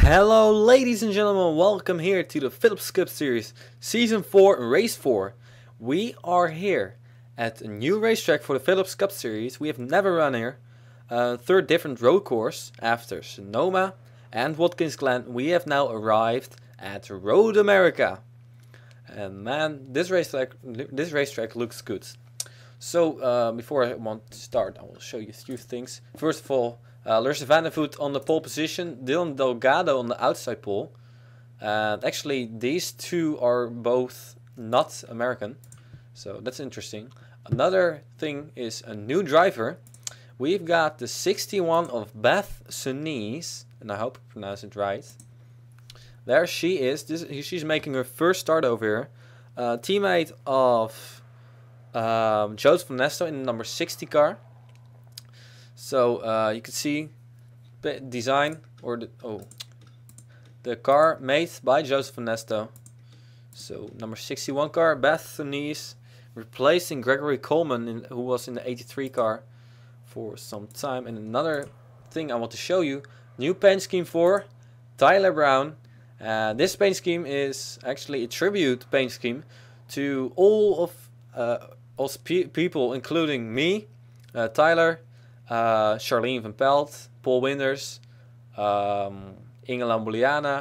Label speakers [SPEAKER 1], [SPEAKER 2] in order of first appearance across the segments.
[SPEAKER 1] Hello ladies and gentlemen, welcome here to the Philips Cup Series Season 4 Race 4. We are here at a new racetrack for the Philips Cup Series. We have never run here. Third different road course after Sonoma and Watkins Glen. We have now arrived at Road America. And man, this racetrack looks good. So before I want to start, I will show you a few things. First of all, Larissa van der Voet on the pole position, Dylan Delgado on the outside pole. Actually, these two are both not American, so that's interesting. Another thing is a new driver. We've got the 61 of Beth Sunise, and I hope I pronounce it right. There she is. She's making her first start over here. Teammate of Joseph Nesto in the number 60 car. So you can see design or the car made by Joseph Nesto. So number 61 car, Beth Sunise, replacing Gregory Coleman, who was in the 83 car for some time. And another thing I want to show you, new paint scheme for Tyler Brown. This paint scheme is actually a tribute paint scheme to all of people, including me, Tyler, Charlene van Pelt, Paul Winders, Inge Lambuliana,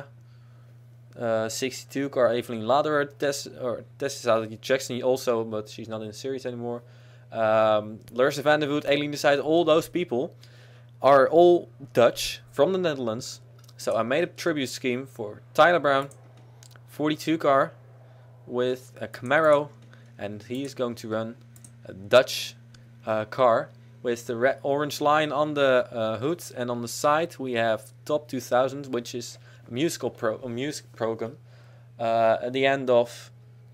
[SPEAKER 1] 62 car Evelyn Laderer, Tessa Jackson also, but she's not in the series anymore. Larissa van der Voet, Aileen de Side, all those people are all Dutch from the Netherlands. So I made a tribute scheme for Tyler Brown, 42 car with a Camaro, and he is going to run a Dutch car with the orange line on the hood, and on the side we have Top 2000, which is a music program at the end of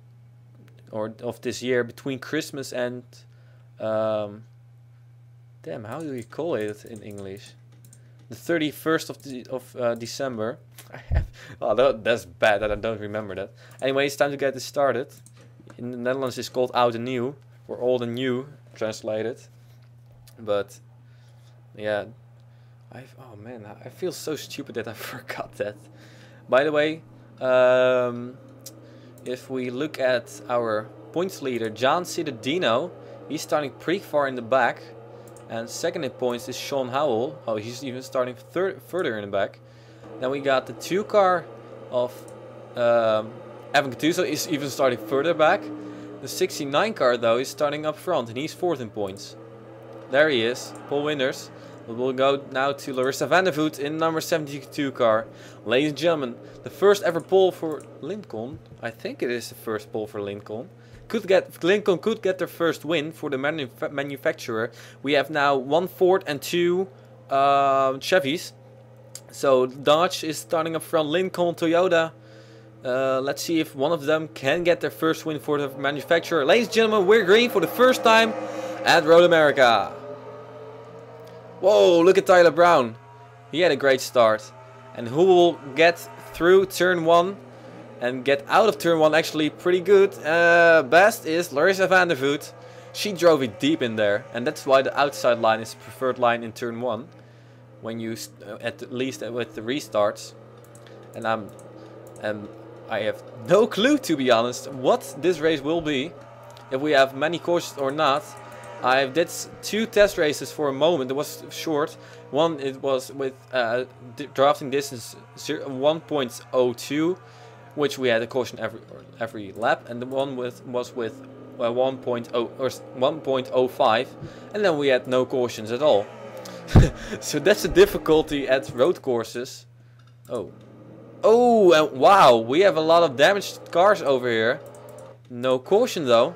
[SPEAKER 1] this year, between Christmas and how do you call it in English? The 31st of December. That's bad that I don't remember that. Anyway, it's time to get this started. In the Netherlands, it's called Oud en Nieuw, or Old and New translated. But yeah, oh man, I feel so stupid that I forgot that. By the way, if we look at our points leader, John Cittadino, he's starting pretty far in the back. And second in points is Sean Howell. Oh, he's even starting further in the back. Then we got the 2 car of Evan Gattuso is even starting further back. The 69 car though is starting up front, and he's 4th in points. There he is, Paul Winders. We'll go now to Larissa van der Voet in number 72 car. Ladies and gentlemen, the first ever pole for Lincoln. I think it is the first pole for Lincoln. Lincoln could get their first win for the manufacturer. We have now 1 Ford and 2 Chevys. So Dodge is starting up front, Lincoln, Toyota. Let's see if one of them can get their first win for the manufacturer. Ladies and gentlemen, we're green for the first time at Road America. Whoa, look at Tyler Brown. He had a great start. And who will get through turn 1 and get out of turn 1 actually pretty good? Best is Larissa van der Voet. She drove it deep in there, and that's why the outside line is the preferred line in turn 1. When you, at least with the restarts. And I have no clue, to be honest, what this race will be. If we have many cautions or not. I did 2 test races for a moment. It was short. One, it was with drafting distance 1.02, which we had a caution every lap, and the one was with 1.0 or 1.05, and then we had no cautions at all. So that's the difficulty at road courses. Oh, and wow, we have a lot of damaged cars over here. No caution though.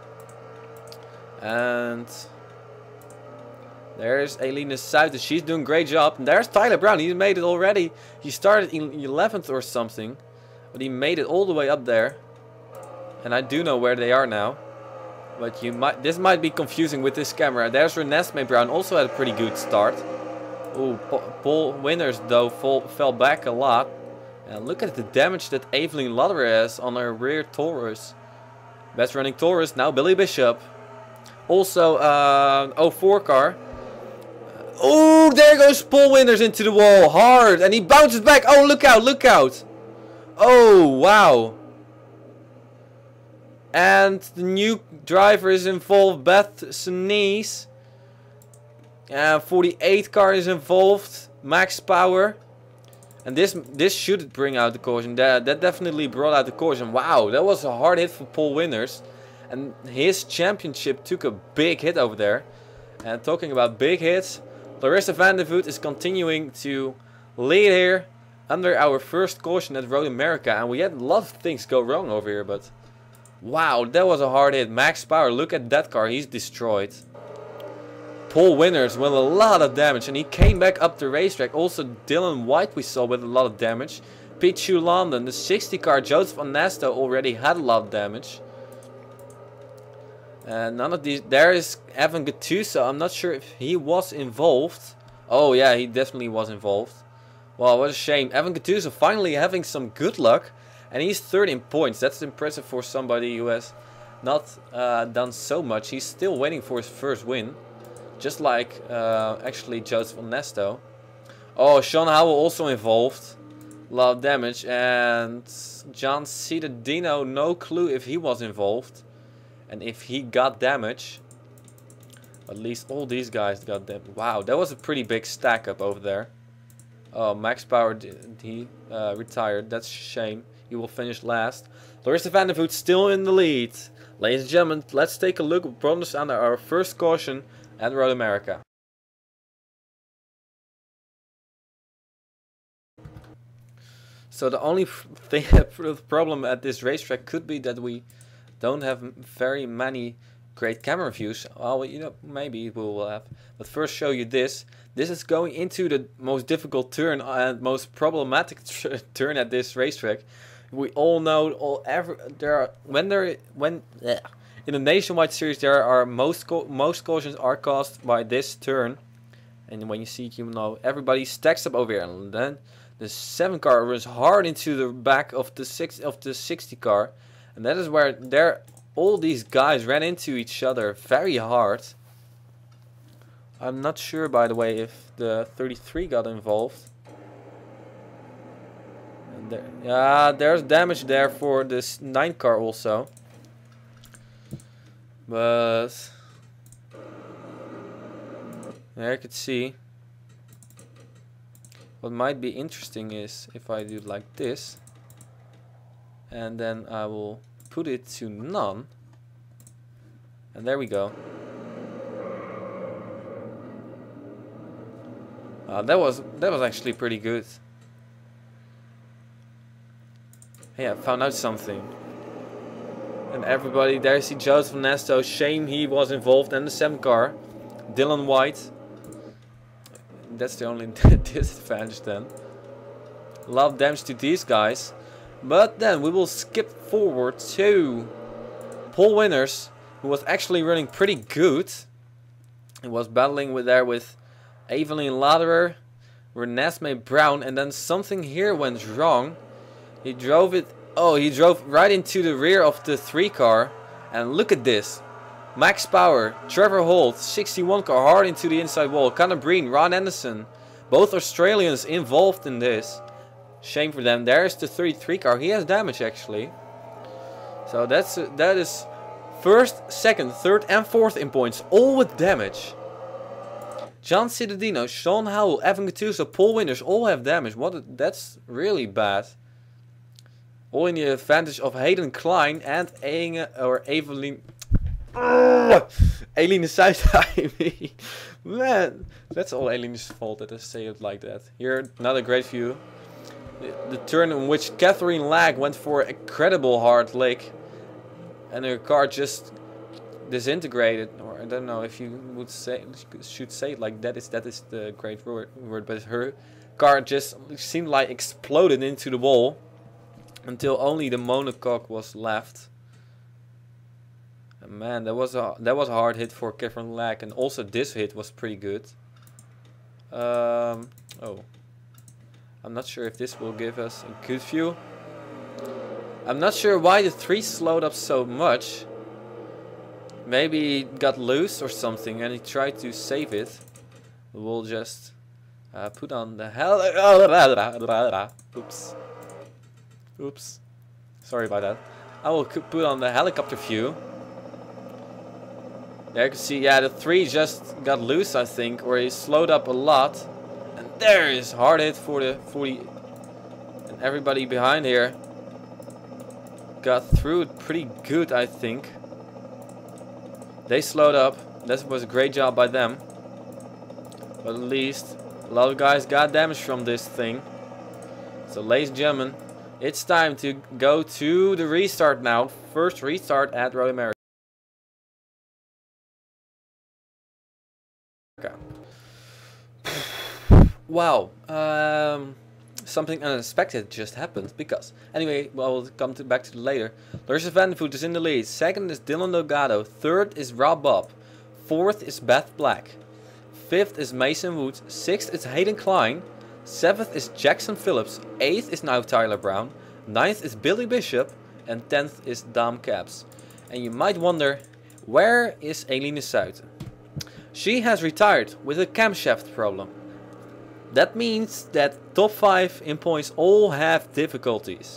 [SPEAKER 1] And there's Aileen de Suyten. She's doing a great job. And there's Tyler Brown. He made it already. He started in 11th or something, but he made it all the way up there. And I do know where they are now. But this might be confusing with this camera. There's Renesmee Brown, also had a pretty good start. Oh, Paul Winders though fell back a lot. And look at the damage that Evelyn Laderer has on her rear Taurus. Best running Taurus, now Billy Bishop. Also, 04 car. Oh, there goes Paul Winters into the wall. Hard. And he bounces back. Oh, look out, look out. Oh, wow. And the new driver is involved. Beth Sinise. 48 car is involved. Max Power. And this should bring out the caution. That definitely brought out the caution. Wow, that was a hard hit for Paul Winters. And his championship took a big hit over there. And talking about big hits, Larissa van der Voet is continuing to lead here under our first caution at Road America. And we had a lot of things go wrong over here, but wow, that was a hard hit. Max Power, look at that car, he's destroyed. Paul Winters with a lot of damage, and he came back up the racetrack. Also Dylan White we saw with a lot of damage. Pichu London, the 60 car, Joseph Onesto already had a lot of damage. And none of these. There is Evan Gattuso. I'm not sure if he was involved. Oh yeah, he definitely was involved. Well, what a shame. Evan Gattuso finally having some good luck. And he's 13 points. That's impressive for somebody who has not done so much. He's still waiting for his first win. Just like actually Joseph Onesto. Oh, Sean Howell also involved. A lot of damage. And John Cittadino, no clue if he was involved. And if he got damage. At least all these guys got damage. Wow, that was a pretty big stack up over there. Oh, Max Power, he retired. That's a shame. He will finish last. Larissa van der Voet still in the lead. Ladies and gentlemen, let's take a look at Brondus under our first caution at Road America. So the only problem at this racetrack could be that we don't have very many great camera views. Well, you know, maybe we will have. But first show you this. This is going into the most difficult turn and most problematic turn at this racetrack. We all know in the nationwide series there are most cautions are caused by this turn, and when you see it, you know everybody stacks up over here, and then the 7 car runs hard into the back of the 60 car, and that is where all these guys ran into each other very hard. I'm not sure, by the way, if the 33 got involved. And there's damage there for this 9 car also. But there you can see. What might be interesting is if I do like this. And then I will put it to none. And there we go. That was actually pretty good. Yeah, I found out something. And everybody there, see Joseph Onesto, shame he was involved, and the 7 car, Dylan White. That's the only disadvantage then. A lot of damage to these guys. But then we will skip forward to Paul Winters, who was actually running pretty good. He was battling with Evelyn Lauderer, Renesmee Brown, and then something here went wrong. He drove right into the rear of the 3 car, and look at this. Max Power, Trevor Holt, 61 car hard into the inside wall. Conor Breen, Ron Anderson, both Australians involved in this. Shame for them. There's the 33 car. He has damage actually. So that is first, second, third, and fourth in points, all with damage. John Cittadino, Sean Howell, Evan Gattuso, Paul Winters all have damage. That's really bad. All in the advantage of Hayden Klein and Eveline. Eline Suijtijm. Man, that's all Eline's fault that I say it like that. Here, another great view. The turn in which Catherine Lag went for an incredible hard lick. And her car just disintegrated. Or I don't know if you should say it like that. That is the great word. But her car just seemed like exploded into the wall. Until only the monocoque was left. And man, that was a hard hit for Catherine Lag, and also this hit was pretty good. Oh, I'm not sure if this will give us a good view. I'm not sure why the 3 slowed up so much. Maybe it got loose or something, and he tried to save it. We'll just put on the oops. Oops. Sorry about that. I will put on the helicopter view. There you can see, yeah, the 3 just got loose, I think, or he slowed up a lot. And there is hard hit for the 40. And everybody behind here got through it pretty good, I think. They slowed up. That was a great job by them. But at least a lot of guys got damage from this thing. So ladies and gentlemen, it's time to go to the restart now. First restart at Road America. Wow, something unexpected just happened because anyway, well, we'll come back to it later. Larissa van der Voot is in the lead. Second is Dylan Delgado. Third is Rob Bob. Fourth is Beth Black. Fifth is Mason Wood. Sixth is Hayden Klein. Seventh is Jackson Phillips. Eighth is now Tyler Brown. Ninth is Billy Bishop. And 10th is Dam Cabs. And you might wonder, where is Eline Suiten? She has retired with a camshaft problem. That means that top 5 in points all have difficulties.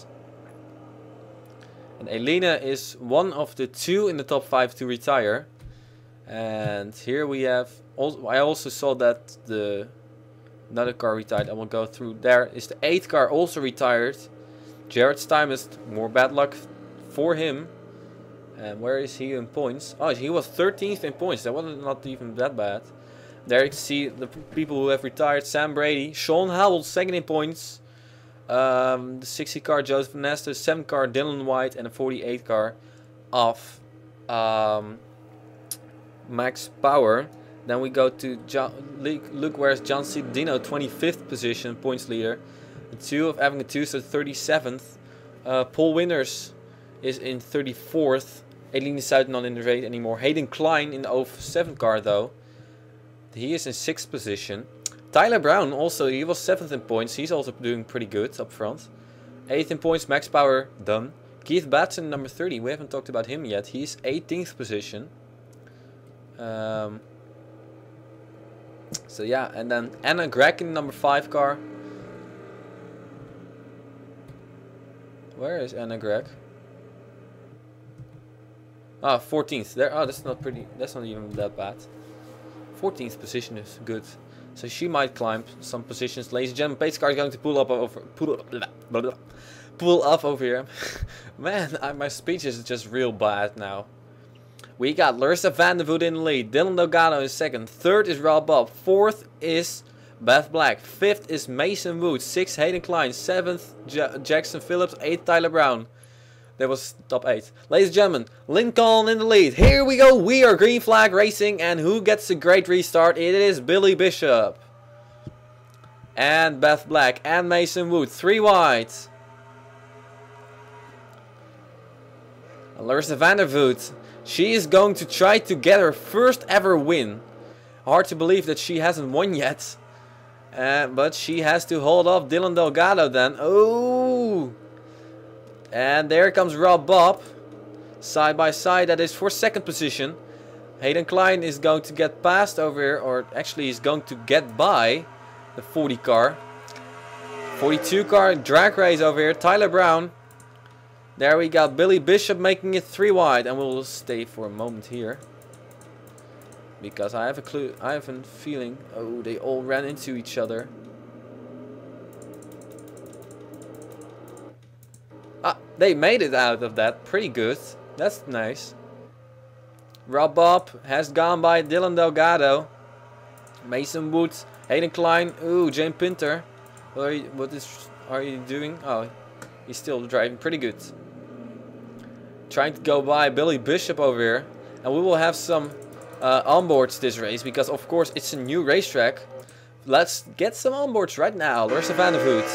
[SPEAKER 1] And Elena is one of the 2 in the top 5 to retire. And here we have, I also saw that another car retired. I will go through. There is the 8th car also retired. Jared Stymest, more bad luck for him. And where is he in points? Oh, he was 13th in points. That was not even that bad. There you can see the people who have retired. Sam Brady, Sean Howell, 2nd in points. The 60 car Joseph Nesta, 7th car Dylan White, and a 48 car of Max Power. Then we go to look where's John Cittadino, 25th position, points leader. The 2 of Evan Gattuso, 37th. Paul Winters is in 34th. Eline Suiten not in the race anymore. Hayden Klein in the 07 car though. He is in 6th position. Tyler Brown also, he was 7th in points. He's also doing pretty good up front. 8th in points, Max Power, done. Keith Batson, number 30. We haven't talked about him yet. He's 18th position. So yeah, and then Anna Gregg in the number 5 car. Where is Anna Gregg? Ah, 14th. There. Oh, that's not pretty. That's not even that bad. 14th position is good. So she might climb some positions. Ladies and gentlemen, pace car is going to pull up over here. Man, my speech is just real bad now. We got Larissa van der Voot in the lead. Dylan Delgado is 2nd. 3rd is Rob Bob. 4th is Beth Black. 5th is Mason Wood. 6th Hayden Klein. 7th Jackson Phillips. 8th Tyler Brown. That was top 8. Ladies and gentlemen, Lincoln in the lead. Here we go. We are Green Flag Racing. And who gets a great restart? It is Billy Bishop. And Beth Black. And Mason Wood. 3 wide. Larissa van der Voot. She is going to try to get her first ever win. Hard to believe that she hasn't won yet. But she has to hold off Dylan Delgado then. Oh! And there comes Rob Bob. Side by side, that is for 2nd position. Hayden Klein is going to get past over here. Or actually he's going to get by the 40 car. 42 car drag race over here. Tyler Brown. There we got Billy Bishop making it 3 wide. And we'll stay for a moment here. Because I have a clue. I have a feeling. Oh, they all ran into each other. Ah, they made it out of that. Pretty good. That's nice. Rob Bob has gone by Dylan Delgado. Mason Woods. Hayden Klein. Ooh, Jane Pinter. What are you doing? Oh, he's still driving pretty good. Trying to go by Billy Bishop over here. And we will have some onboards this race. Because of course it's a new racetrack. Let's get some onboards right now. Larissa van der Voot.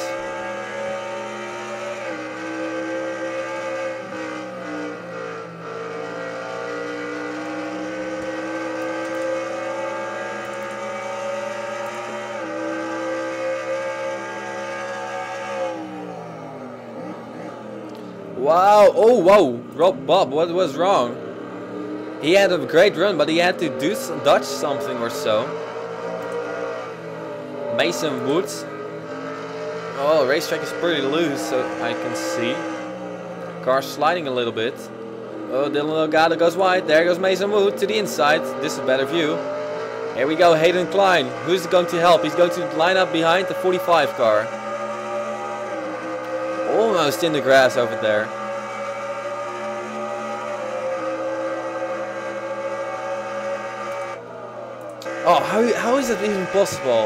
[SPEAKER 1] Wow, oh wow, Rob Bob, what was wrong? He had a great run, but he had to dodge something or so. Mason Woods. Oh, racetrack is pretty loose, so I can see. Car sliding a little bit. Oh, Dylan Delgado goes wide. There goes Mason Wood to the inside. This is a better view. Here we go, Hayden Klein. Who's going to help? He's going to line up behind the 45 car. Almost in the grass over there. Oh, how is that even possible?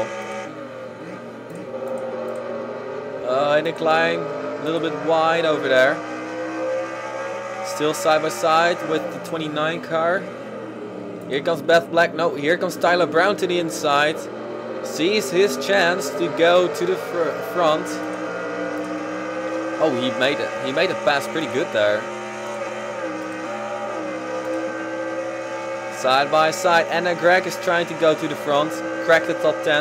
[SPEAKER 1] Hayden Klein, a little bit wide over there. Still side by side with the 29 car. Here comes Beth Black. No, here comes Tyler Brown to the inside. Sees his chance to go to the front. Oh, he made it. He made a pass pretty good there. Side by side. Anna Gregg is trying to go to the front. Crack the top 10.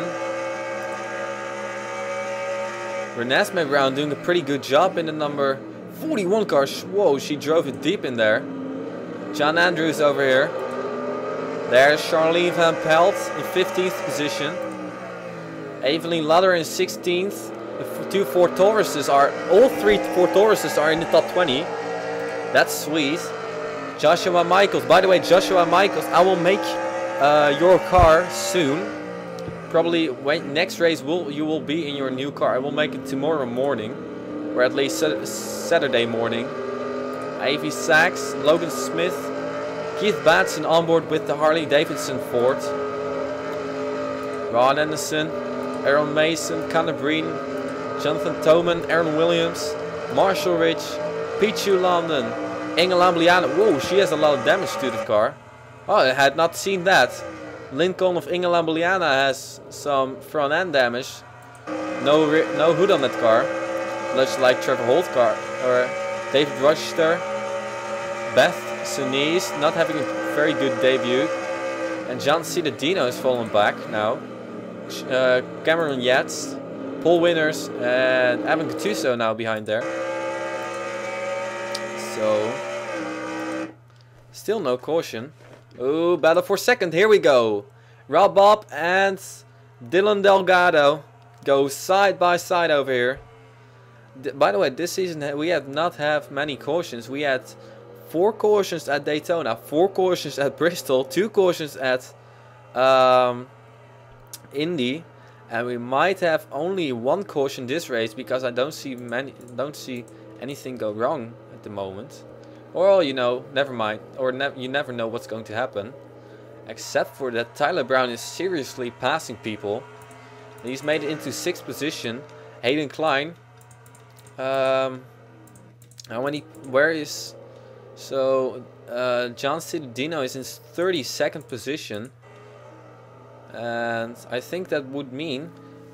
[SPEAKER 1] Renesmee Brown doing a pretty good job in the number 41 car. Whoa, she drove it deep in there. John Andrews over here. There's Charlene Van Pelt in 15th position. Evelyn Ludder in 16th. The two Ford Tauruses are, all three Ford Tauruses are in the top 20. That's sweet. Joshua Michaels. By the way, Joshua Michaels, I will make your car soon. Probably next race you will be in your new car. I will make it tomorrow morning, or at least Saturday morning. Avi Sachs, Logan Smith, Keith Batson on board with the Harley Davidson Ford. Ron Anderson, Aaron Mason, Connor Breen, Jonathan Toman, Aaron Williams, Marshall Rich, Pichu London, Engel Ambliana. Whoa, she has a lot of damage to the car. Oh, I had not seen that. Lincoln of Engel Ambliana has some front end damage. No hood on that car. Much like Trevor Holt car. Or David Rochester. Beth Sunise not having a very good debut. And John Cittadino is falling back now. Cameron Yates, Paul Winners, and Evan Gattuso now behind there. So, still no caution. Oh, battle for second. Here we go. Rob Bob and Dylan Delgado go side by side over here. By the way, this season we had not have many cautions. We had 4 cautions at Daytona, 4 cautions at Bristol, 2 cautions at Indy, and we might have only 1 caution this race because I don't see anything go wrong at the moment. Or, you know, never mind. Or you never know what's going to happen. Except for that Tyler Brown is seriously passing people. He's made it into 6th position. Hayden Klein. John Cittadino is in 32nd position. And I think that would mean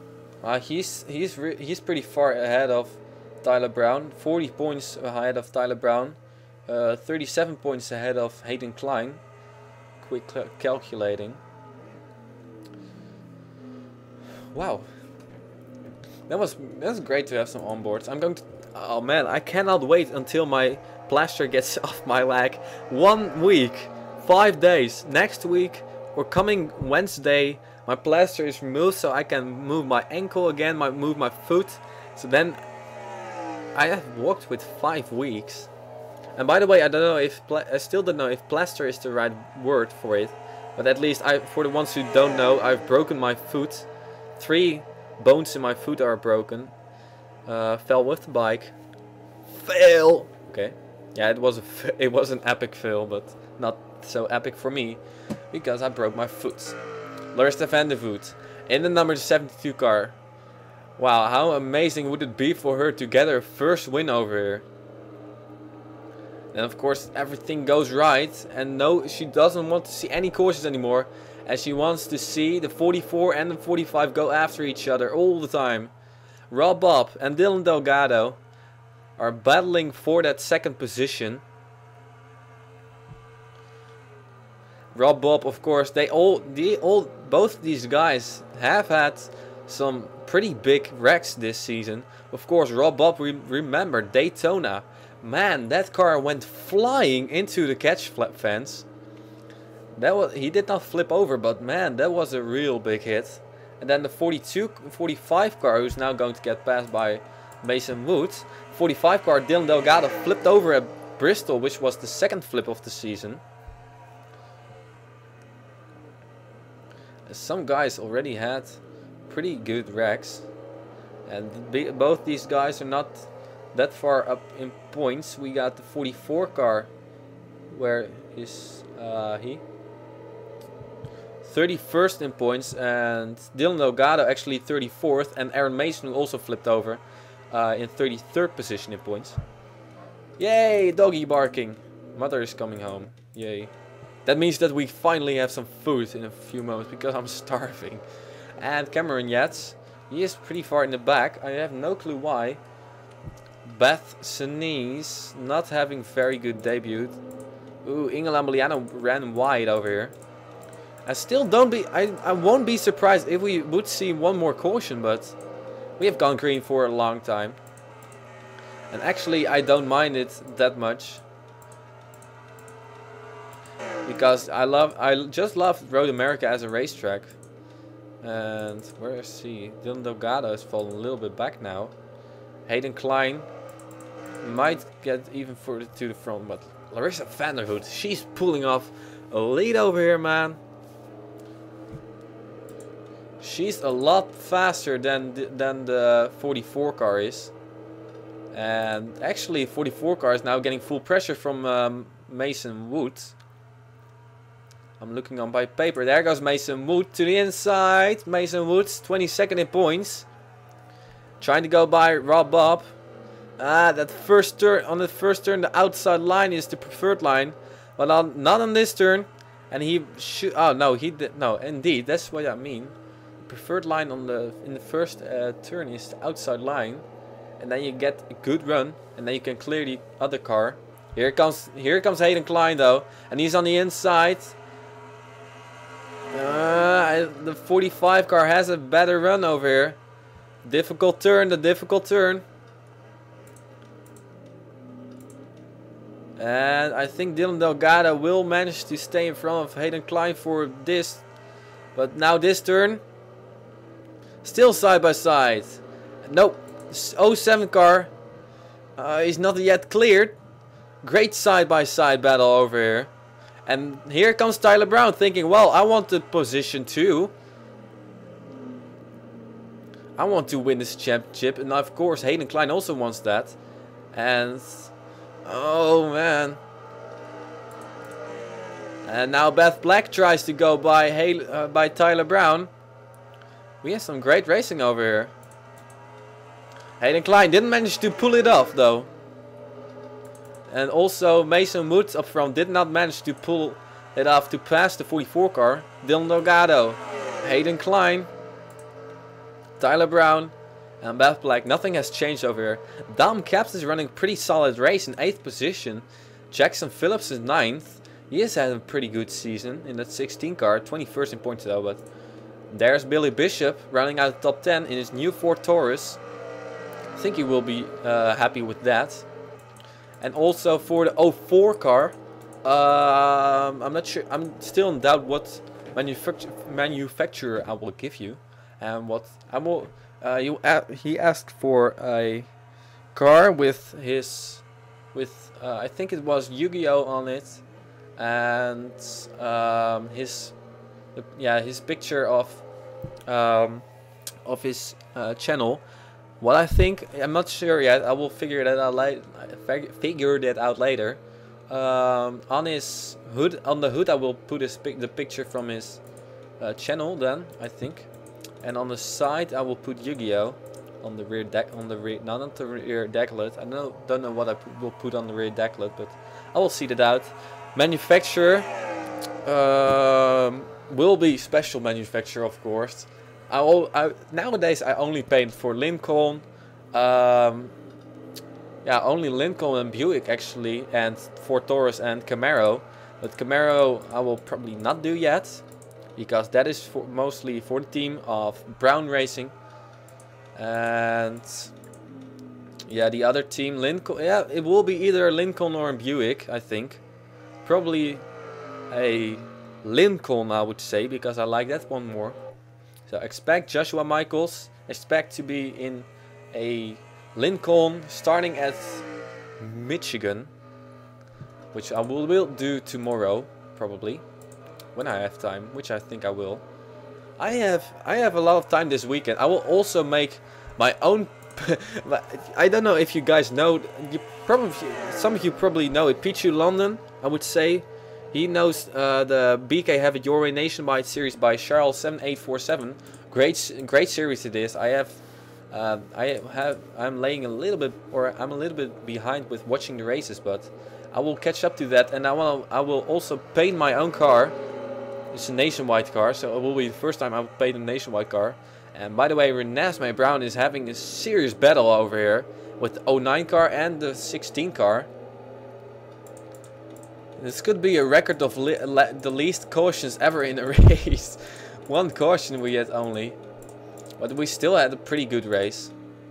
[SPEAKER 1] he's pretty far ahead of Tyler Brown. 40 points ahead of Tyler Brown. 37 points ahead of Hayden Klein. Quick calculating. Wow, that was great to have some onboards. I'm going to. Oh man, I cannot wait until my plaster gets off my leg. 1 week, 5 days. Next week or coming Wednesday, my plaster is removed, so I can move my ankle again. Move my foot. So then I have walked with 5 weeks. And by the way, I still don't know if plaster is the right word for it. But at least for the ones who don't know, I've broken my foot. 3 bones in my foot are broken. Fell with the bike. Fail. Okay. Yeah, it was an epic fail, but not so epic for me because I broke my foot. Lorsta van der Voet in the number 72 car. Wow, how amazing would it be for her to get her first win over here? And of course everything goes right, and no, she doesn't want to see any cautions anymore, and she wants to see the 44 and the 45 go after each other all the time. Rob Bob and Dylan Delgado are battling for that 2nd position. Rob Bob, of course, both these guys have had some pretty big wrecks this season. Of course, Rob Bob, remember Daytona. Man, that car went flying into the catch fence. He did not flip over, but man, that was a real big hit. And then the 45 car, who's now going to get passed by Mason Wood. 45 car, Dylan Delgado, flipped over at Bristol, which was the second flip of the season. Some guys already had pretty good wrecks. And both these guys are not that far up in points. We got the 44 car. Where is he? 31st in points, and Dylan Delgado actually 34th, and Aaron Mason, who also flipped over, in 33rd position in points. Yay, doggy barking. Mother is coming home. Yay. That means that we finally have some food in a few moments, because I'm starving. And Cameron Yates, he is pretty far in the back. I have no clue why. Beth Sinise not having very good debut. Ooh, Inge Lambliano ran wide over here. I still don't be... I won't be surprised if we would see one more caution, but we have gone green for a long time. And actually, I don't mind it that much. Because I just love Road America as a racetrack. And where is he? Dylan Delgado has fallen a little bit back now. Hayden Klein might get even further to the front, but Larissa Vanderhood, she's pulling off a lead over here, man. She's a lot faster than the 44 car is. And actually 44 car is now getting full pressure from Mason Wood. I'm looking on by paper. There goes Mason Wood to the inside. Mason Woods 22nd in points. Trying to go by Rob Bob. That first turn, on the first turn, the outside line is the preferred line. But not on this turn. And he should... Oh, no, he did... No, indeed, that's what I mean. Preferred line on in the first turn is the outside line, and then you get a good run, and then you can clear the other car. Here comes Hayden Klein though, and he's on the inside. The 45 car has a better run over here. Difficult turn, the difficult turn. And I think Dylan Delgado will manage to stay in front of Hayden Klein for this, but now this turn. Still side by side. Nope. 07 car is not yet cleared. Great side by side battle over here. And here comes Tyler Brown thinking, well, I want the position too. I want to win this championship. And of course Hayden Klein also wants that. And oh man. And now Beth Black tries to go by Tyler Brown. We have some great racing over here. Hayden Klein didn't manage to pull it off though. And also Mason Woods up front did not manage to pull it off to pass the 44 car. Dylan Delgado, Hayden Klein, Tyler Brown and Beth Black. Nothing has changed over here. Dom Caps is running a pretty solid race in 8th position. Jackson Phillips is 9th. He has had a pretty good season in that 16 car. 21st in points though, but... There's Billy Bishop running out the top 10 in his new Ford Taurus. I think he will be happy with that. And also for the 04 car, I'm not sure. I'm still in doubt what manufacturer I will give you, and what I will. He asked for a car with I think it was Yu-Gi-Oh on it, and his picture of his channel. What I think, I'm not sure yet. I will figure that out later. On his hood, on the hood, I will put the picture from his channel. Then I think, and on the side, I will put Yu-Gi-Oh on the rear deck. Not on the rear decklet. I don't know what I will put on the rear decklet, but I will see that out. Manufacturer will be special manufacturer, of course. Nowadays I only paint for Lincoln, only Lincoln and Buick actually, and Ford Taurus and Camaro. But Camaro I will probably not do yet, because that is mostly for the team of Brown Racing. And yeah, the other team, Lincoln, yeah, it will be either Lincoln or Buick, I think. Probably a Lincoln, I would say, because I like that one more. So expect Joshua Michaels, expect to be in a Lincoln starting at Michigan, which I will do tomorrow, probably, when I have time, which I think I will. I have a lot of time this weekend. I will also make my own. I don't know if you guys know. Some of you probably know it. Pichu London, I would say. He knows the BK Have It Your Way Nationwide series by Charles 7847. Great series it is. I'm laying a little bit, or I'm a little bit behind with watching the races, but I will catch up to that. And I will also paint my own car. It's a nationwide car, so it will be the first time I will paint a nationwide car. And by the way, Renesmee Brown is having a serious battle over here with the 09 car and the 16 car. This could be a record of the least cautions ever in a race. One caution we had only. But we still had a pretty good race.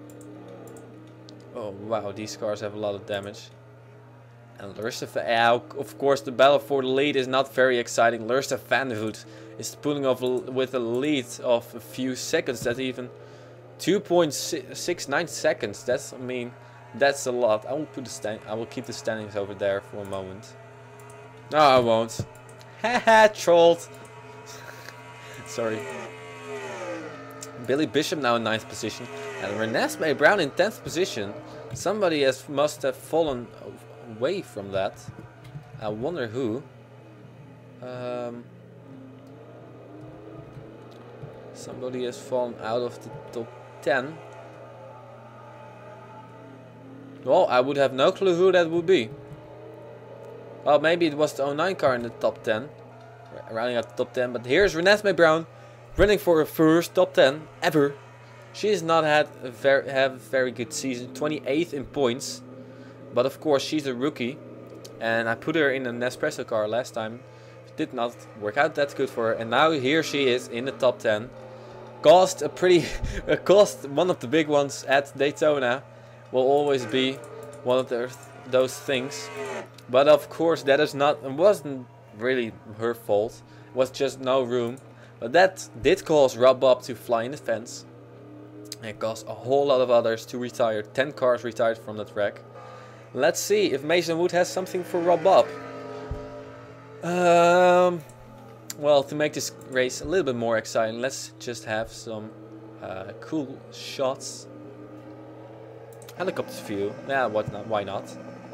[SPEAKER 1] Oh wow, these cars have a lot of damage. And of course, the battle for the lead is not very exciting. Lursta Vanderhood is pulling off with a lead of a few seconds. That's even 2.69 seconds. That's, I mean, that's a lot. I will keep the standings over there for a moment. No, I won't. Haha, trolled. Sorry. Billy Bishop now in 9th position, and Renesmee Brown in 10th position. Somebody must have fallen away from that. I wonder who. Somebody has fallen out of the top 10. Well, I would have no clue who that would be. Well, maybe it was the 09 car in the top 10. Rounding out the top 10. But here's Renesmee Brown running for her first top 10 ever. She has not had a very good season. 28th in points. But of course she's a rookie. And I put her in a Nespresso car last time. It did not work out that good for her. And now here she is in the top 10. Cost one of the big ones at Daytona. Will always be one of those things. But of course that wasn't really her fault. It was just no room. But that did cause Rob Bob to fly in the fence. It caused a whole lot of others to retire. 10 cars retired from that track. Let's see if Mason Wood has something for Rob Bob. Well, to make this race a little bit more exciting, let's just have some cool shots. Helicopter view. Yeah, why not?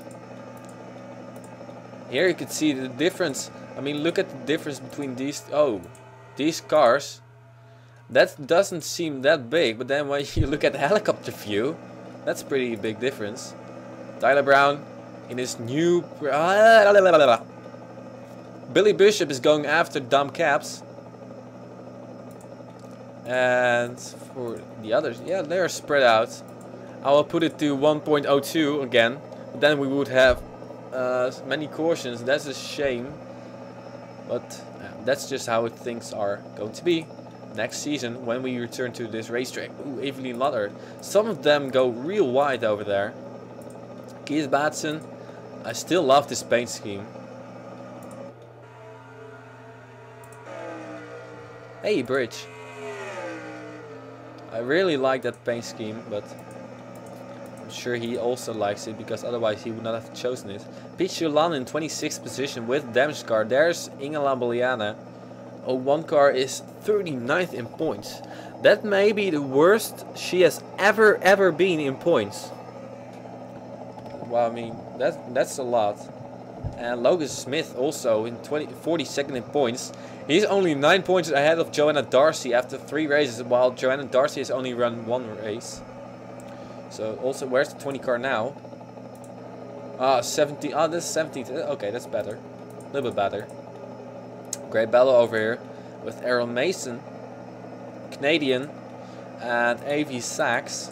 [SPEAKER 1] Here you can see the difference. I mean, look at the difference between these. Oh, these cars. That doesn't seem that big, but then when you look at the helicopter view, that's pretty big difference. Tyler Brown in his new. Billy Bishop is going after Dom Caps. And for the others, yeah, they're spread out. I will put it to 1.02 again. But then we would have many cautions. That's a shame. But that's just how things are going to be next season when we return to this racetrack. Ooh, Evelyn Lutter. Some of them go real wide over there. Keith Batson. I still love this paint scheme. Hey, Bridge. I really like that paint scheme, but I'm sure he also likes it, because otherwise he would not have chosen it. Pete Julan in 26th position with damaged car. There's Inge Lamboliana. 01 car is 39th in points. That may be the worst she has ever been in points. Well, I mean, that's a lot. And Logan Smith also in 42nd in points. He's only 9 points ahead of Joanna Darcy after 3 races, while Joanna Darcy has only run 1 race. So also, where's the 20 car now? 17. Oh, this is 17th. Okay, that's better. A little bit better. Great battle over here with Aaron Mason, Canadian, and A.V. Sachs.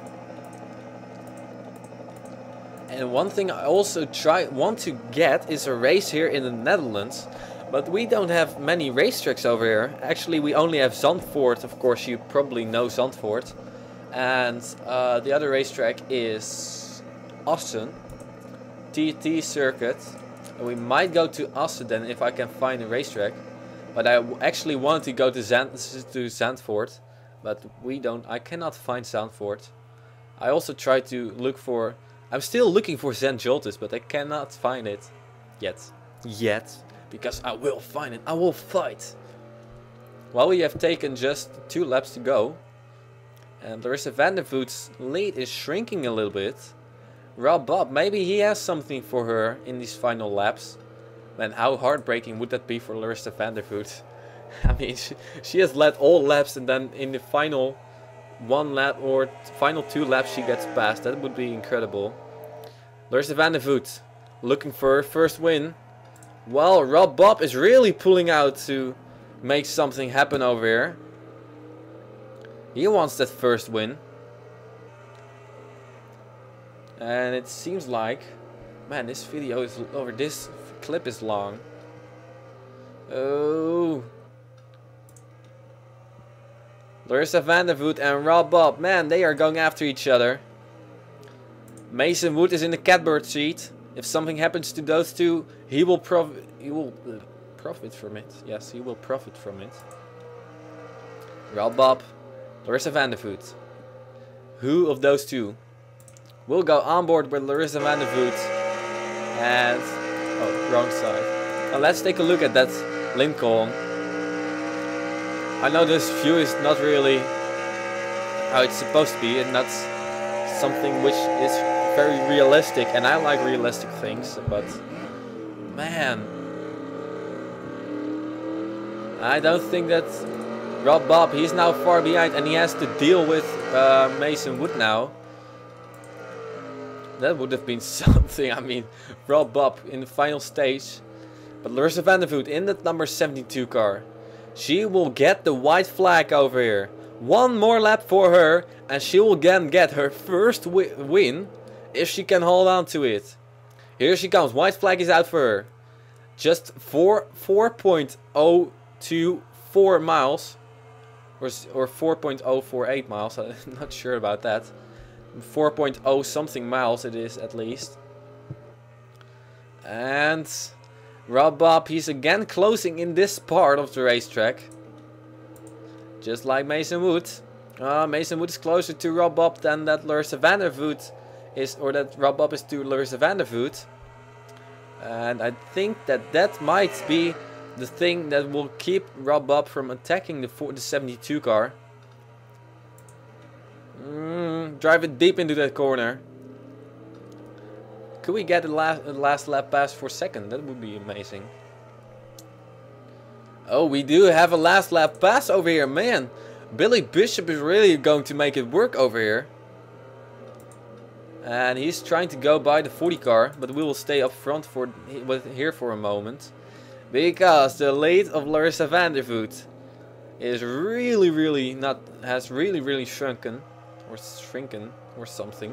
[SPEAKER 1] And one thing I also want to get is a race here in the Netherlands. But we don't have many racetracks over here. Actually, we only have Zandvoort. Of course, you probably know Zandvoort. And the other racetrack is Assen, TT Circuit. And we might go to Assen then if I can find a racetrack. But I actually wanted to go to Zandvoort, but I cannot find Zandvoort. I also tried to look for, I'm still looking for St. Joltis, but I cannot find it yet. Because I will find it, I will fight. Well, we have taken just 2 laps to go. And Larissa van der Voet's lead is shrinking a little bit. Rob Bob, maybe he has something for her in these final laps. Man, how heartbreaking would that be for Larissa van der Voet? I mean, she has led all laps, and then in the final 1 lap or final 2 laps she gets passed. That would be incredible. Larissa van der Voet looking for her first win. Well, Rob Bob is really pulling out to make something happen over here. He wants that first win. And it seems like, man, this video is over. This clip is long. Oh, Larissa van der Voet and Rob Bob, man, they are going after each other. Mason Wood is in the catbird seat. If something happens to those two, he will profit from it. Yes, he will profit from it. Rob Bob, Larissa van der Voet. Who of those two will go on board with Larissa van der Voet? And oh, wrong side. Now let's take a look at that Lincoln. I know this view is not really how it's supposed to be, and that's something which is very realistic, and I like realistic things, but man, I don't think that Rob Bob, he's now far behind and he has to deal with Mason Wood now. That would have been something. I mean, Rob Bob in the final stage. But Larissa van der Voet in that number 72 car. She will get the white flag over here. 1 more lap for her and she will again get her first win if she can hold on to it. Here she comes. White flag is out for her. Just 4.024 miles. Or 4.048 miles. I'm not sure about that. 4.0 something miles it is at least. And Rob Bob, he's again closing in this part of the racetrack. Just like Mason Wood. Mason Wood is closer to Rob Bob than that Larissa van der Voet is, or that Rob Bob is to Larissa van der Voet. And I think that that might be the thing that will keep Rob Bob from attacking the 72 car. Drive it deep into that corner. Could we get a last lap pass for second? That would be amazing. Oh, we do have a last lap pass over here, man. Billy Bishop is really going to make it work over here. And he's trying to go by the 40 car, but we will stay up front here for a moment. Because the lead of Larissa van der Voet is has really shrunken. Or shrinken or something.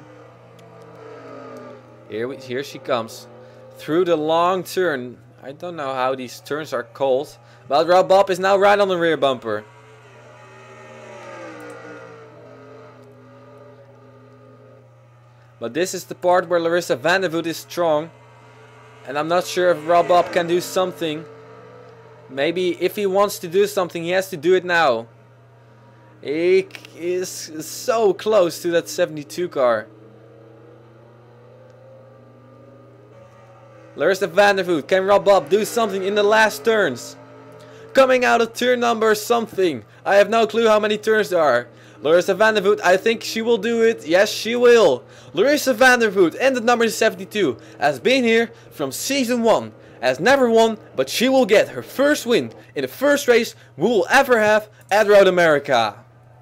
[SPEAKER 1] Here she comes. Through the long turn. I don't know how these turns are called. But Rob Bob is now right on the rear bumper. But this is the part where Larissa van der Voet is strong. And I'm not sure if Rob Bob can do something. Maybe if he wants to do something, he has to do it now. He is so close to that 72 car. Larissa van der Voet, can Rob Bob do something in the last turns? Coming out of turn number something. I have no clue how many turns there are. Larissa van der Voet, I think she will do it. Yes, she will. Larissa van der Voet, and the number 72, has been here from season 1. Has never won, but she will get her first win in the first race we will ever have at Road America.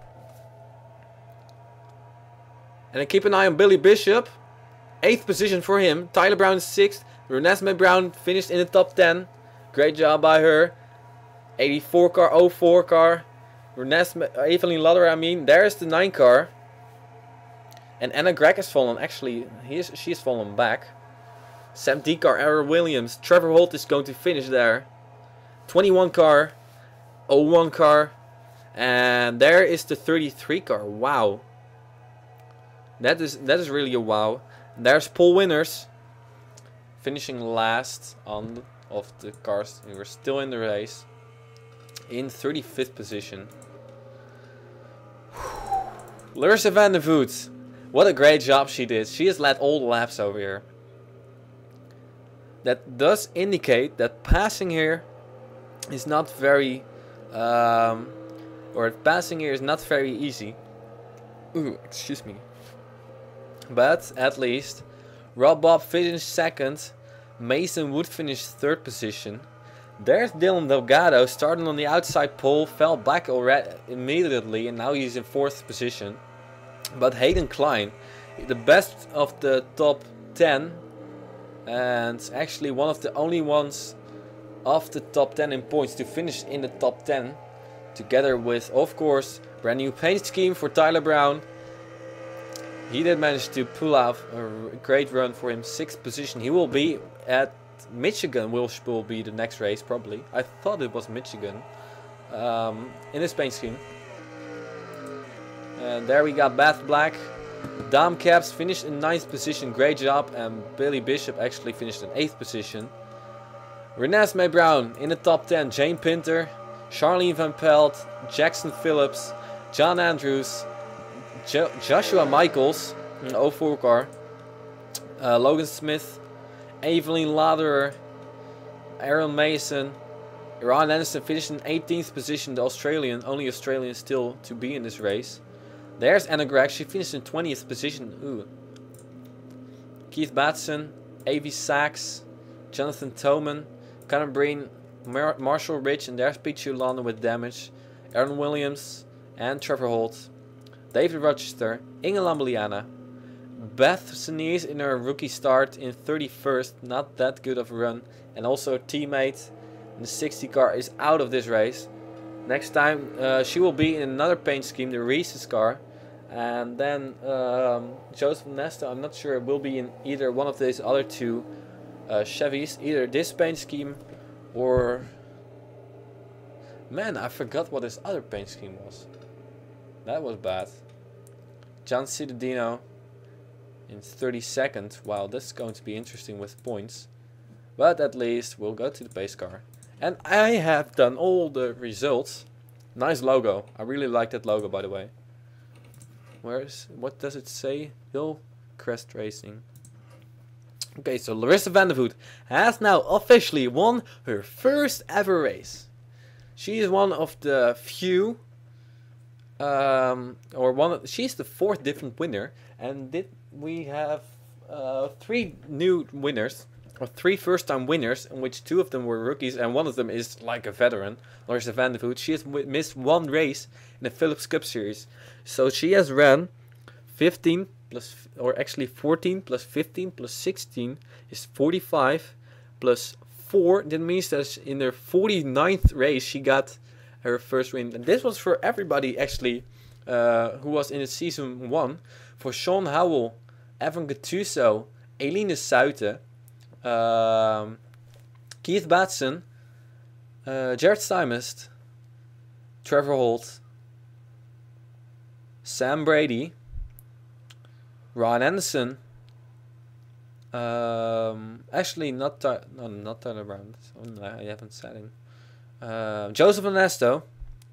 [SPEAKER 1] And then keep an eye on Billy Bishop. 8th position for him. Tyler Brown is 6th. Renesmee Brown finished in the top 10. Great job by her. 84 car, 04 car. Evelyn Lutter, I mean. There's the 9 car. And Anna Gregg has fallen. Actually, she's fallen back. Sam Dekar, Aaron Williams. Trevor Holt is going to finish there. 21 car. 01 car. And there is the 33 car. Wow. That is really a wow. There's Paul Winners finishing last of the cars who are still in the race. in 35th position. Larissa van der Voet. What a great job she did. She has led all the laps over here. That does indicate that passing here is not very... passing here is not very easy. Ooh, excuse me. But at least Rob Bob finished second. Mason Wood finished third position. There's Dylan Delgado starting on the outside pole, fell back already immediately, and now he's in fourth position. But Hayden Klein, the best of the top 10, and actually one of the only ones of the top 10 in points to finish in the top 10, together with, of course, brand new paint scheme for Tyler Brown. He did manage to pull out a great run for him, 6th position. He will be at Michigan, which will be the next race probably. I thought it was Michigan in this paint scheme. And there we got Beth Black. Dom Caps finished in 9th position, great job. And Billy Bishop actually finished in 8th position. Renesmee Brown in the top 10. Jane Pinter, Charlene Van Pelt, Jackson Phillips, John Andrews, Joshua Michaels, an 04 car, Logan Smith, Evelyn Laderer, Aaron Mason, Ron Anderson finished in 18th position, the Australian, only Australian still to be in this race. There's Anna Gregg, she finished in 20th position. Ooh. Keith Batson, Avi Sachs, Jonathan Toman, Conor Breen, Marshall Rich, and there's Pete London with damage, Aaron Williams, and Trevor Holt. David Rochester, Inge Lambliana, Beth Sinise in her rookie start in 31st, not that good of a run, and also teammate in the 60 car is out of this race. Next time she will be in another paint scheme, the Reese's car, and then Joseph Nesta, I'm not sure, will be in either one of these other two Chevys, either this paint scheme or... Man, I forgot what this other paint scheme was. That was bad. John Cittadino in 32nd. Wow, this is going to be interesting with points. But at least we'll go to the pace car. And I have done all the results. Nice logo. I really like that logo, by the way. What does it say? Hillcrest Racing. Okay, so Larissa van der Voet has now officially won her first ever race. She is one of the few... she's the 4th different winner, and we have 3 new winners, or 3 first-time winners, in which 2 of them were rookies, and one of them is like a veteran, Larissa van der Voet. She has missed 1 race in the Philips Cup Series, so she has ran 15 plus, or actually 14 plus 15 plus 16 is 45 plus 4. That means that in her 49th race she got her first win. And this was for everybody actually who was in the season 1. For Sean Howell, Evan Gattuso, Eline Suiten, Keith Batson, Jared Stymest, Trevor Holt, Sam Brady, Ron Anderson, actually not Tyler Brown, I haven't said him. Joseph Ernesto,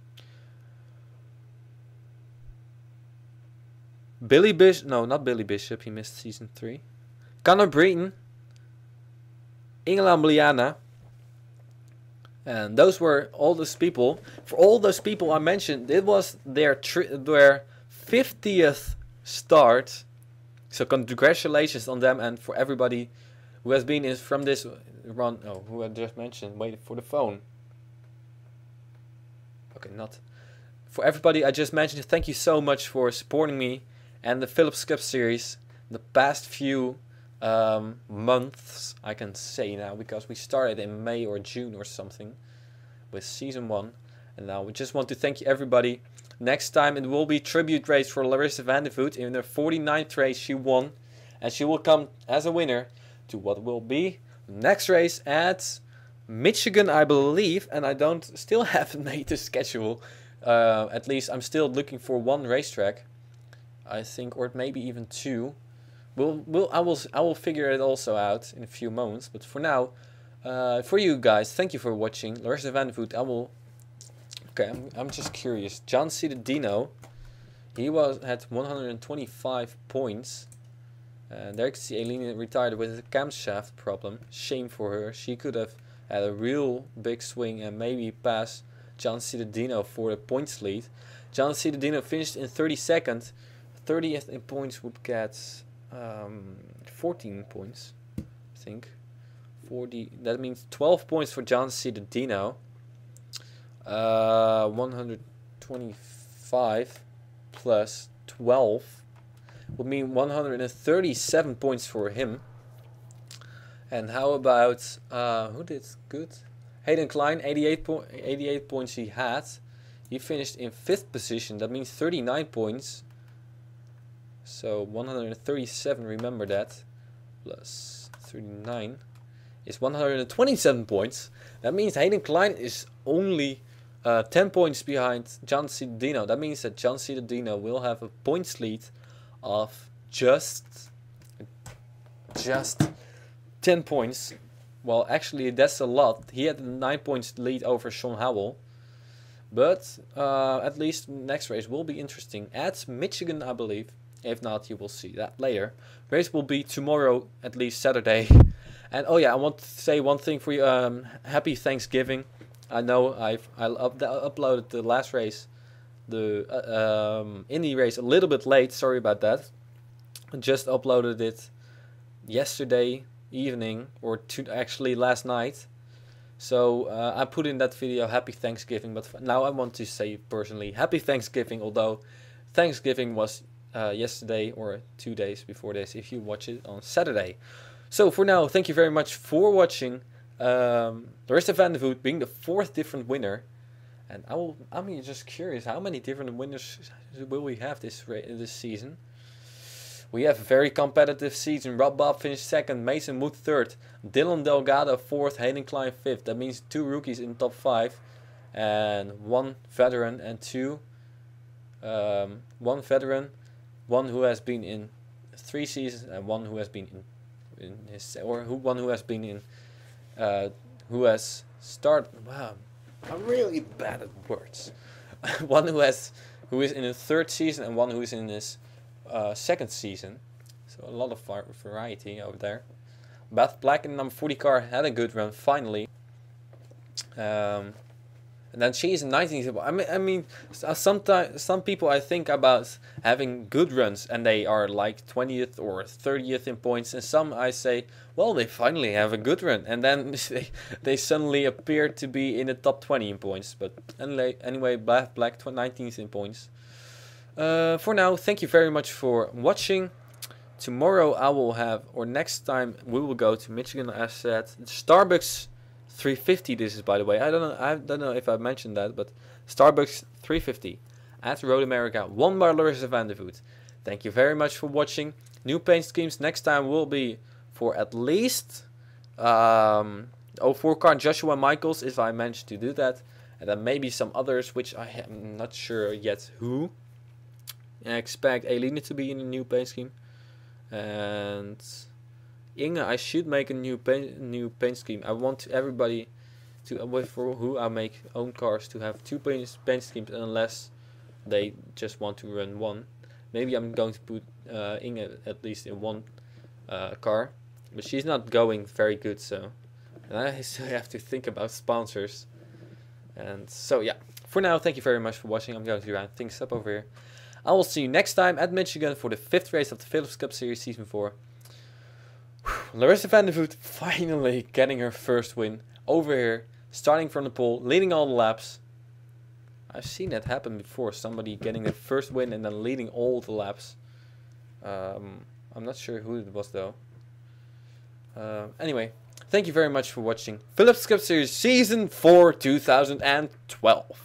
[SPEAKER 1] Billy Bishop, no, not Billy Bishop, he missed season 3. Conor Breton, Inge Lambliana, and those were all those people. For all those people I mentioned, it was their 50th start. So congratulations on them, and for everybody who has been in from this run. Oh, who I just mentioned, waiting for the phone. Okay, not for everybody I just mentioned. Thank you so much for supporting me and the Philips Cup Series the past few months, I can say now, because we started in May or June or something with season 1, and now we just want to thank you everybody. Next time it will be tribute race for Larissa van der Voet. In her 49th race she won, and she will come as a winner to what will be the next race at Michigan, I believe, and I don't still haven't made the schedule. At least I'm still looking for 1 racetrack, I think, or maybe even 2. I will figure it also out in a few moments. But for now, for you guys, thank you for watching. Larissa van der Voet. I will Okay, I'm just curious. John C. the Dino, he had 125 points. And there you can see Aileen retired with a camshaft problem. Shame for her. She could have had a real big swing and maybe pass John C. the Dino for the points lead. John C. the Dino finished in 32nd. 30th in points would get 14 points, I think. 40. That means 12 points for John C. the Dino. 125 plus 12 would mean 137 points for him. And how about who did good? Hayden Klein, 88 points he had. He finished in 5th position. That means 39 points. So 137, remember that, plus 39 is 127 points. That means Hayden Klein is only 10 points behind John C. Dino. That means that John C. Dino will have a points lead of just 10 points. Well, actually that's a lot. He had a 9 points lead over Sean Howell. But at least next race will be interesting at Michigan, I believe. If not, you will see that later. Race will be tomorrow, at least Saturday. And oh yeah, I want to say one thing for you. Happy Thanksgiving. I know I uploaded the last race, the Indy race, a little bit late. Sorry about that. I just uploaded it yesterday evening, or actually last night. So I put in that video Happy Thanksgiving. But now I want to say personally Happy Thanksgiving. Although Thanksgiving was yesterday or 2 days before this, if you watch it on Saturday. So for now, thank you very much for watching. Larissa van der Voet being the 4th different winner, and I'm just curious, how many different winners will we have this season? We have a very competitive season. Rob Bob finished 2nd, Mason Wood 3rd, Dylan Delgado 4th, Hayden Klein 5th. That means 2 rookies in top 5, and 1 veteran and 2. 1 veteran, 1 who has been in 3 seasons, and 1 who has been one who has been in. Who has started? Wow, I'm really bad at words. One who is in his 3rd season and 1 who is in his 2nd season. So a lot of variety over there. Beth Black in number 40 car had a good run finally. And then she is in 19th. I mean, sometimes some people I think about having good runs and they are like 20th or 30th in points, and some I say, well, they finally have a good run, and then they suddenly appear to be in the top 20 in points. But anyway, Black 19th in points. For now, thank you very much for watching. Tomorrow I will have, or next time we will go to Michigan, as said, Starbucks 350. This is, by the way, I don't know if I mentioned that, but Starbucks 350 at Road America, won by Larissa van der Voet. Thank you very much for watching. New paint schemes next time will be for at least 04 car Joshua Michaels, if I manage to do that, and then maybe some others which I am not sure yet who. I expect Aileen to be in a new paint scheme, and Inge, I should make a new paint scheme. I want everybody to, for who I make own cars, to have 2 paint schemes, unless they just want to run 1. Maybe I'm going to put Inge at least in 1 car, but she's not going very good, so and I still have to think about sponsors. And so yeah, for now, thank you very much for watching. I'm going to round things up over here. I will see you next time at Michigan for the 5th race of the Phillips Cup Series Season 4. Larissa van der Voet finally getting her first win over here, starting from the pole, leading all the laps. I've seen that happen before, somebody getting the first win and then leading all the laps. I'm not sure who it was though. Anyway, thank you very much for watching Phillips Cup Series Season 4 2012.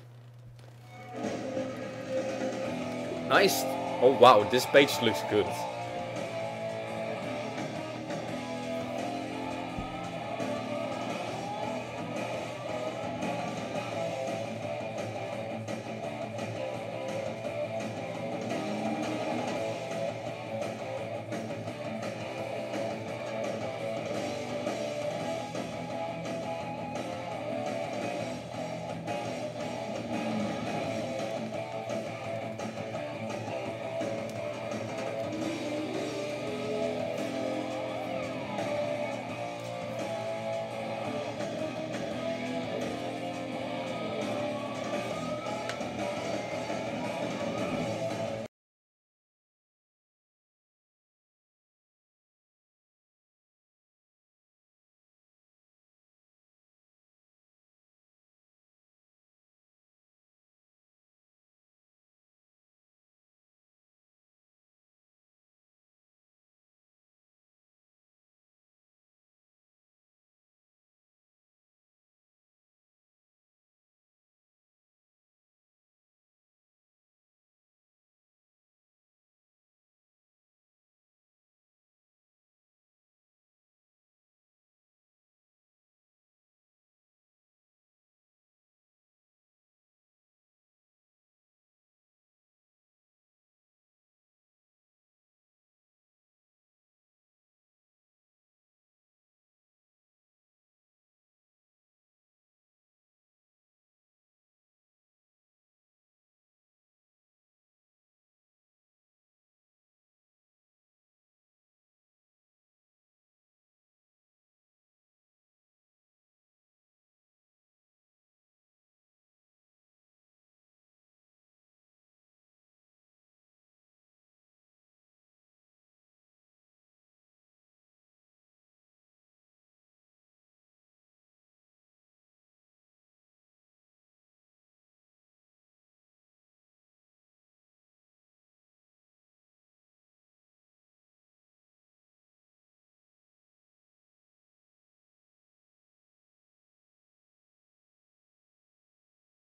[SPEAKER 1] Nice. Oh wow, this page looks good.